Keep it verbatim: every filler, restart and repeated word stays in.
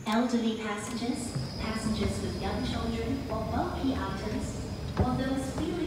elderly passengers, passengers with young children, or bulky items, or those feeling